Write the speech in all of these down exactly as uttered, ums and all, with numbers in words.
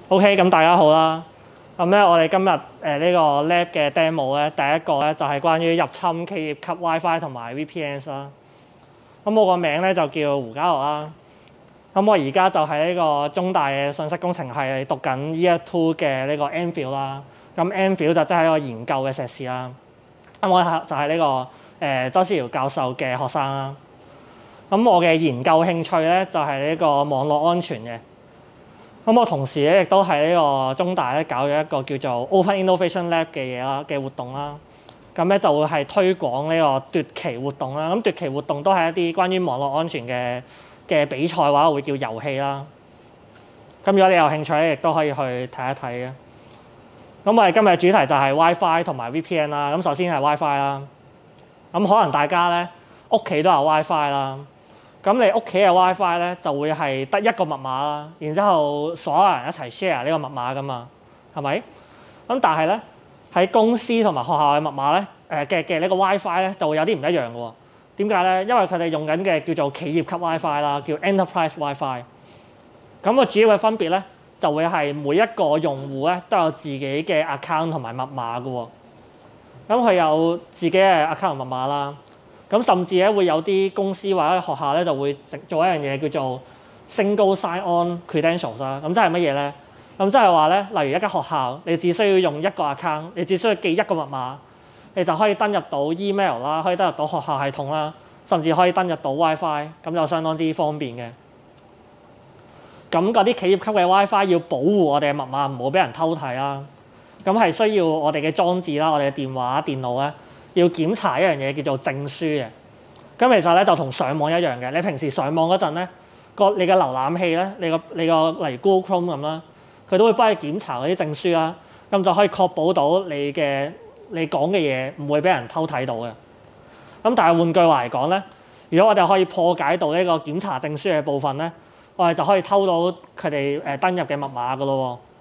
OK， 咁大家好啦。咁咧，我哋今日誒、呃這個、呢個 lab 嘅 demo 咧，第一個咧就係、是、關於入侵企業級 WiFi 同埋 V P Ns 啦。咁我個名咧就叫胡嘉樂啦。咁我而家就喺呢個中大嘅信息工程系讀緊 Year Two 嘅呢個 MPhil 啦。咁 MPhil 就即係一個研究嘅碩士啦。咁我就係呢、這個誒、呃、周思堯教授嘅學生啦。咁我嘅研究興趣咧就係、是、呢個網絡安全嘅。咁我同時咧亦都喺呢個中大咧搞咗一個叫做 Open Innovation Lab 嘅嘢啦嘅活動啦。咁咧就會係推廣呢個奪旗活動啦。咁奪旗活動都係一啲關於網絡安全嘅嘅比賽嘅話，會叫遊戲啦。咁如果你有興趣咧，亦都可以去睇一睇嘅。咁我哋今日嘅主題就係 WiFi 同埋 V P N 啦。咁首先係 WiFi 啦。咁可能大家咧屋企都有 WiFi 啦。咁你屋企嘅 WiFi 咧就會係得一個密碼啦，然之後所有人一齊 share 呢個密碼噶嘛，係咪？咁但係咧喺公司同埋學校嘅密碼咧，誒嘅嘅呢個 WiFi 咧就會有啲唔一樣嘅喎。點解咧？因為佢哋用緊嘅叫做企業級 WiFi 啦，叫 Enterprise WiFi。咁個主要嘅分別咧就會係每一個用戶咧都有自己嘅 account 同埋密碼嘅喎。咁佢有自己嘅 account 同密碼啦。咁甚至咧會有啲公司或者學校咧就會做一樣嘢叫做 Single Sign-On Credentials 啦。咁即係乜嘢咧？咁即係話咧，例如一間學校，你只需要用一個 account，你只需要記一個密碼，你就可以登入到 email 啦，可以登入到學校系統啦，甚至可以登入到 WiFi，咁就相當之方便嘅。咁嗰啲企業級嘅 WiFi 要保護我哋嘅密碼唔好俾人偷睇啦。咁係需要我哋嘅裝置啦，我哋嘅電話、電腦咧。要檢查一樣嘢叫做證書嘅，咁其實咧就同上網一樣嘅。你平時上網嗰陣咧，個你嘅瀏覽器咧，你個你個例如 Google Chrome 咁啦，佢都會幫你檢查嗰啲證書啦，咁就可以確保到你嘅你講嘅嘢唔會俾人偷睇到嘅。咁但係換句話嚟講咧，如果我哋可以破解到呢個檢查證書嘅部分咧，我哋就可以偷到佢哋誒登入嘅密碼噶咯喎。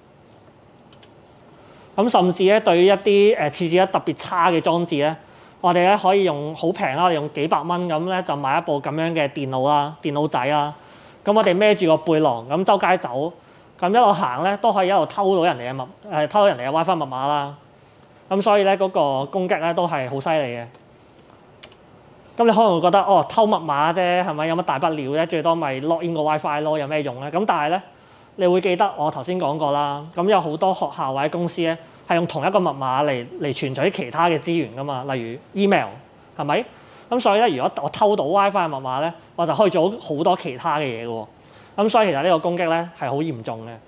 咁甚至咧，對於一啲誒設置得特別差嘅裝置咧，我哋咧可以用好平啦，我哋用幾百蚊咁咧就買一部咁樣嘅電腦啦、電腦仔啦。咁我哋孭住個背囊咁周街走，咁一路行咧都可以一路偷到人哋嘅密誒偷到人哋嘅 WiFi 密碼啦。咁所以咧嗰個攻擊咧都係好犀利嘅。咁你可能會覺得哦，偷密碼啫，係咪有乜大不了啫？最多咪 log in 個 WiFi 咯，有咩用咧？咁但係咧，你會記得我頭先講過啦。咁有好多學校或者公司咧，係用同一個密碼嚟嚟存取其他嘅資源噶嘛，例如 email 係咪？咁所以咧，如果我偷到 WiFi 嘅密碼咧，我就可以做好多其他嘅嘢嘅喎。咁所以其實呢個攻擊咧係好嚴重嘅。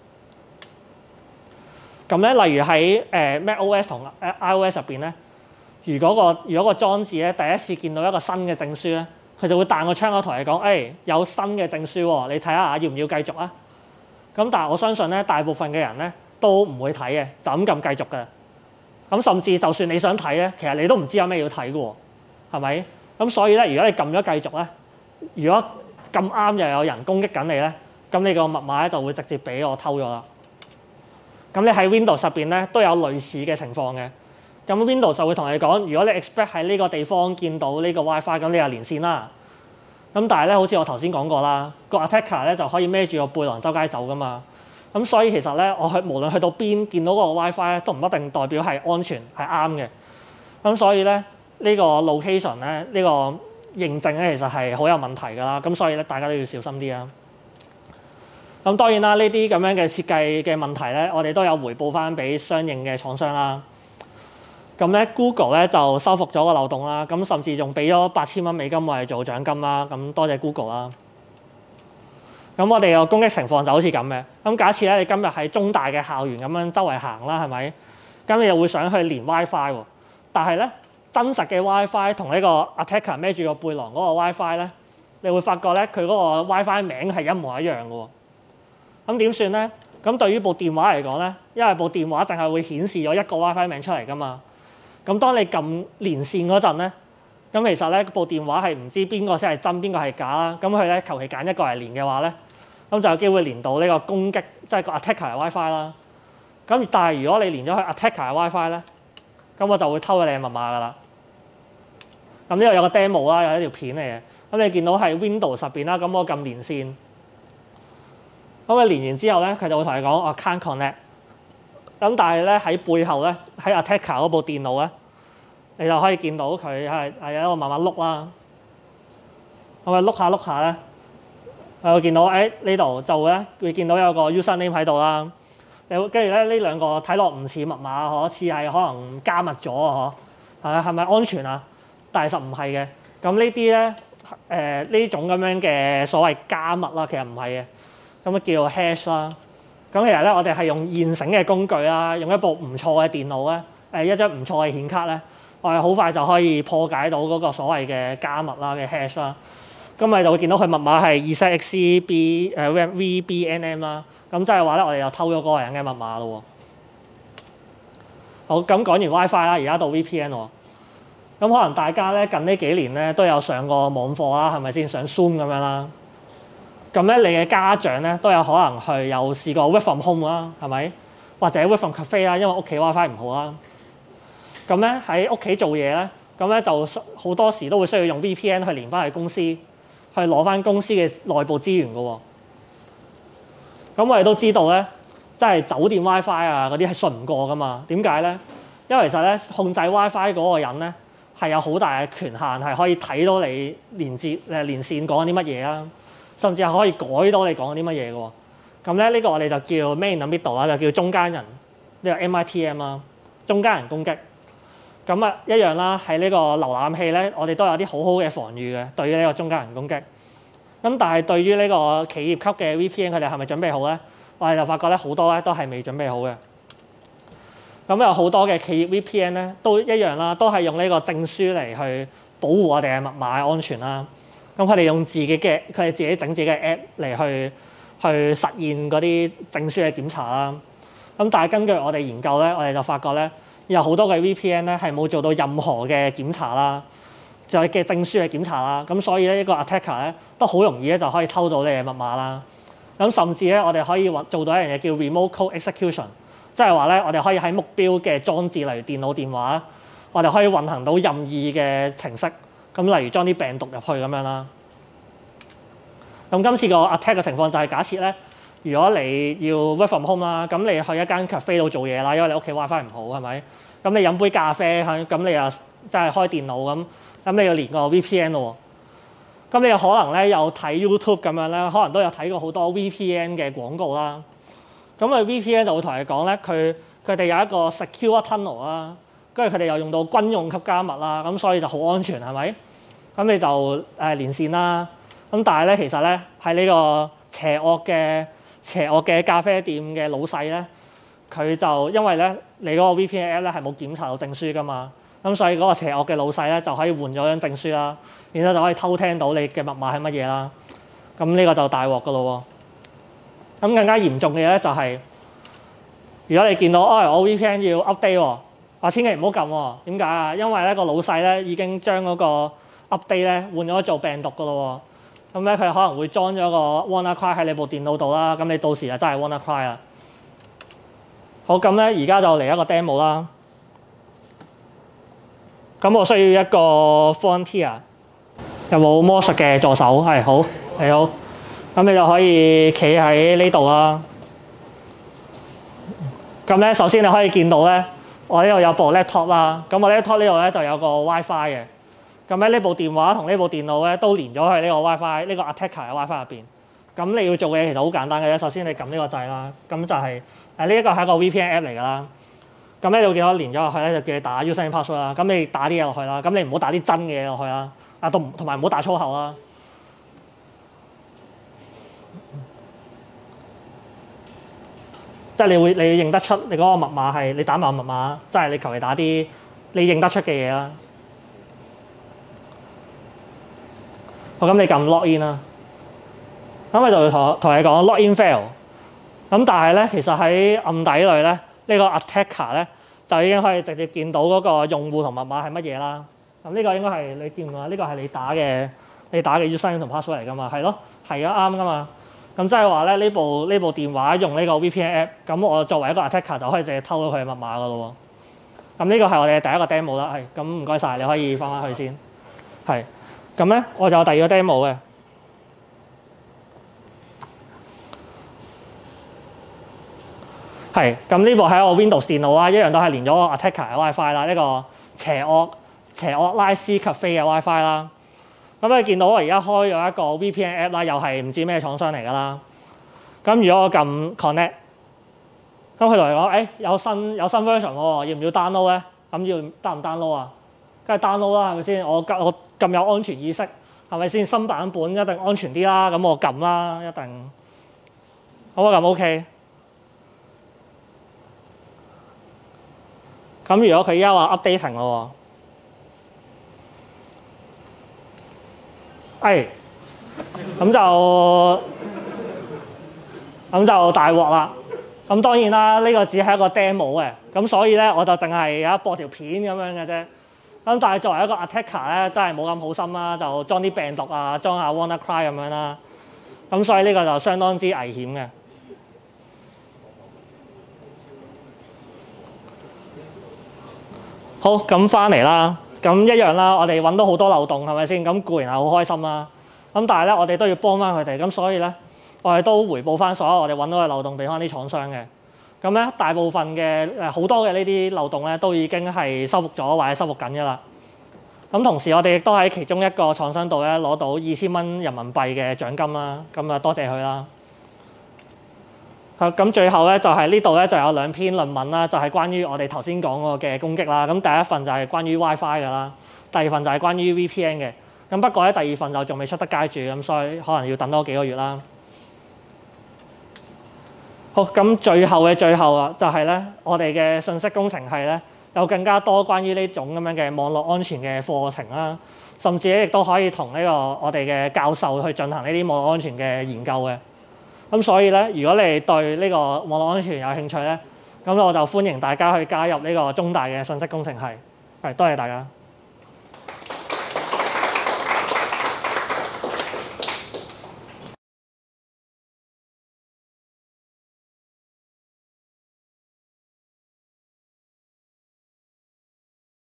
咁咧，例如喺誒 macOS 同 iOS 入邊咧，如果個如果個裝置咧第一次見到一個新嘅證書咧，佢就會彈個窗口同你講：誒、哎、有新嘅證書喎，你睇下要唔要繼續啊？咁但係我相信咧，大部分嘅人咧都唔會睇嘅，就咁撳繼續嘅。咁甚至就算你想睇咧，其實你都唔知有咩要睇嘅喎，係咪？咁所以咧，如果你撳咗繼續咧，如果咁啱又有人攻擊緊你咧，咁你個密碼咧就會直接俾我偷咗啦。咁你喺 Windows 入邊咧都有類似嘅情況嘅。咁 Windows 就會同你講，如果你 expect 喺呢個地方見到呢個 WiFi，咁你就連線啦。咁但係咧，好似我頭先講過啦，個 attacker 咧就可以孭住個背囊周街走噶嘛。咁所以其實咧，我去無論去到邊見到嗰個 WiFi 咧，都唔一定代表係安全係啱嘅。咁所以咧，呢個 location 咧，呢個認證咧，其實係好有問題㗎啦。咁所以咧，大家都要小心啲啊。咁當然啦，呢啲咁樣嘅設計嘅問題咧，我哋都有回報翻俾相應嘅廠商啦。咁咧 Google 咧就修復咗個漏洞啦，咁甚至仲俾咗八千蚊美金我哋做獎金啦，咁多謝 Google 啦。咁我哋個攻擊情況就好似咁嘅。咁假設咧你今日喺中大嘅校園咁樣周圍行啦，係咪？咁你又會想去連 WiFi 喎，但係咧真實嘅 WiFi 同呢個 attacker 孭住個背囊嗰個 WiFi 咧，你會發覺咧佢嗰個 WiFi 名係一模一樣嘅喎。咁點算咧？咁對於部電話嚟講咧，因為部電話淨係會顯示咗一個 WiFi 名出嚟㗎嘛。咁當你撳連線嗰陣咧，咁其實咧部電話係唔知邊個先係真，邊個係假啦。咁佢咧求其揀一個嚟連嘅話咧，咁就有機會連到呢個攻擊，即係個 attacker 嘅 WiFi 啦。咁但係如果你連咗去 attacker 嘅 WiFi 咧，咁我就會偷咗你嘅密碼㗎啦。咁呢度有個 demo 啦，有一條片嚟嘅。咁你見到係 Windows 入邊啦，咁我撳連線。 咁佢連完之後咧，佢就會同你講我 can't connect。咁但係咧喺背後咧，喺 attacker 嗰部電腦咧，你就可以見到佢係係一個慢慢碌啦。咁啊碌下碌下咧，我會見到誒呢度就咧會見到有個 user name 喺度啦。你跟住咧呢兩個睇落唔似密碼，可似係可能加密咗啊？嗬，係係咪安全啊？但係實唔係嘅。咁呢啲咧誒呢種咁樣嘅所謂加密啦，其實唔係嘅。咁啊叫 hash 啦。咁其實咧，我哋係用現成嘅工具啦，用一部唔錯嘅電腦咧，誒一張唔錯嘅顯卡咧，我哋好快就可以破解到嗰個所謂嘅加密啦嘅 hash 啦。咁咪就會見到佢密碼係 Z X B 誒 V B N M 啦。咁即係話咧，我哋又偷咗嗰個人嘅密碼咯。好，咁講完 WiFi 啦，而家到 V P N 喎。咁可能大家咧近呢幾年咧都有上過網課啦，係咪先上 Zoom 咁樣啦？咁咧，你嘅家長咧都有可能去有試過 work from home 啦，係咪？或者 work from cafe 啦，因為屋企 WiFi 唔好啦。咁咧喺屋企做嘢咧，咁咧就好多時都會需要用 V P N 去連翻去公司，去攞翻公司嘅內部資源嘅喎。咁我哋都知道咧，即係酒店 WiFi 啊嗰啲係信唔過噶嘛？點解咧？因為其實咧控制 WiFi 嗰個人咧係有好大嘅權限，係可以睇到你連接誒連線講緊啲乜嘢啦。甚至係可以改到你講啲乜嘢嘅喎，咁咧呢個我哋就叫 man in the middle 啦，就叫中間人，呢、這個 M I T M 啦，中間人攻擊。咁啊一樣啦，喺呢個瀏覽器咧，我哋都有啲好好嘅防禦嘅，對於呢個中間人攻擊。咁但係對於呢個企業級嘅 V P N，佢哋係咪準備好咧？我哋就發覺咧好多咧都係未準備好嘅。咁有好多嘅企業 V P N 咧都一樣啦，都係用呢個證書嚟去保護我哋嘅密碼安全啦。咁佢哋用自己嘅，佢哋自己整自己嘅 app 嚟去去實現嗰啲證書嘅檢查啦。咁但係根據我哋研究咧，我哋就發覺咧，有好多嘅 V P N 咧係冇做到任何嘅檢查啦，就係嘅證書嘅檢查啦。咁所以咧，呢個 attacker 咧都好容易咧就可以偷到你嘅密碼啦。咁甚至咧，我哋可以做到一樣嘢叫 remote code execution，即係話咧，我哋可以喺目標嘅裝置，例如電腦、電話，我哋可以運行到任意嘅程式。咁例如裝啲病毒入去咁樣啦。咁今次個 attack 嘅情況就係假設咧，如果你要 work from home 啦，咁你去一間 cafe 度做嘢啦，因為你屋企 WiFi 唔好係咪？咁你飲杯咖啡，咁你又即係開電腦咁，咁你要連個 V P N 咯。咁你有可能咧有睇 YouTube 咁樣咧，可能都有睇過好多 V P N 嘅廣告啦。咁佢 V P N 就會同你講咧，佢佢哋有一個 secure tunnel 啦。跟住佢哋又用到軍用級加密啦，咁所以就好安全係咪？咁你就誒、呃、連線啦。咁但係咧，其實咧喺呢個邪惡嘅邪惡嘅咖啡店嘅老細咧，佢就因為咧你嗰個 V P N app 咧係冇檢查到證書噶嘛，咁所以嗰個邪惡嘅老細咧就可以換咗張證書啦，然後就可以偷聽到你嘅密碼係乜嘢啦。咁呢個就大鑊噶咯喎。咁更加嚴重嘅嘢咧就係、是，如果你見到哦、哎、我 V P N 要 update 喎。啊，千祈唔好撳喎！點解啊？因為咧個老細咧已經將嗰個 update 咧換咗做病毒噶咯喎。咁咧佢可能會裝咗個 WannaCry 喺你部電腦度啦。咁你到時就真係 WannaCry 啦。好，咁咧而家就嚟一個 demo 啦。咁我需要一個 volunteer， 有冇魔術嘅助手？係好，你好。咁你就可以企喺呢度啦。咁咧首先你可以見到咧。我呢度有部 laptop 啦，咁我 laptop 呢度咧就有個 WiFi 嘅，咁咧呢部電話同呢部電腦咧都連咗去呢個 WiFi，呢個 attacker 嘅 WiFi 入邊。咁你要做嘅嘢其實好簡單嘅啫，首先你撳呢個掣啦，咁就係誒呢一個係一個 V P N app 嚟㗎啦。咁咧你見到連咗落去咧就叫你打 username password 啦，咁你打啲嘢落去啦，咁你唔好打啲真嘅嘢落去啦，啊同同埋唔好打粗口啦。即係你會，你認得出你嗰個密碼係你打埋密碼，即係你求其打啲你認得出嘅嘢啦。好，咁你撳 login 啦，咁佢就會同同你講 login fail。咁但係咧，其實喺暗底裏咧，呢個 attacker 咧就已經可以直接見到嗰個用戶同密碼係乜嘢啦。咁呢個應該係你見唔見啊？呢個係你打嘅你打嘅 username 同 password 嚟㗎嘛？係咯，係啊，啱㗎嘛。咁即係話咧，呢部呢部電話用呢個 V P N app， 咁我作為一個 attacker 就可以直接偷到佢嘅密碼噶咯喎。咁呢個係我哋嘅第一個 demo 啦，係咁唔該晒，你可以翻返去先。係咁咧，我就有第二個 demo 嘅。 係，咁呢部係我 Windows 電腦啦，一樣都係連咗個 attacker 嘅 WiFi 啦，呢個邪惡邪惡拉斯 cafe 嘅 WiFi 啦。咁你見到我而家開咗一個 V P N app 啦，又係唔知咩廠商嚟㗎啦。咁如果我撳 connect， 咁佢同你講，誒、欸、有新有新 version 喎，要唔要 download 咧？咁要得唔 download 啊？梗係 download 啦，係咪先？我我咁有安全意識，係咪先？新版本一定安全啲啦，咁我撳啦，一定。好啊，咁 OK。咁如果佢而家話 updating 咯喎，誒，咁就咁就大鑊啦。咁當然啦，呢個只係一個 demo 嘅，咁所以咧我就淨係有一播條片咁樣嘅啫。咁但係作為一個 attacker 咧，真係冇咁好心啦，就裝啲病毒啊，裝下 WannaCry 咁樣啦。咁所以呢個就相當之危險嘅。好，咁翻嚟啦，咁一樣啦，我哋揾到好多漏洞係咪先？咁固然係好開心啦。咁但係咧，我哋都要幫翻佢哋，咁所以咧，我哋都回報翻所有我哋揾到嘅漏洞俾翻啲廠商嘅。咁咧，大部分嘅誒好多嘅呢啲漏洞咧，都已經係修復咗或者修復緊㗎啦。咁同時，我哋亦都喺其中一個廠商度咧攞到二千蚊人民幣嘅獎金啦。咁啊，多謝佢啦。咁最後咧就係呢度咧就有兩篇論文啦，就係關於我哋頭先講過嘅攻擊啦。咁第一份就係關於 WiFi 㗎啦，第二份就係關於 V P N 嘅。咁不過咧第二份就仲未出得街住，咁所以可能要等多幾個月啦。好，咁最後嘅最後啊，就係咧我哋嘅信息工程系咧有更加多關於呢種咁樣嘅網絡安全嘅課程啦，甚至咧亦都可以同呢個我哋嘅教授去進行呢啲網絡安全嘅研究嘅。咁所以咧，如果你對呢個網絡安全有興趣咧，咁我就歡迎大家去加入呢個中大嘅信息工程系。係，多謝大家。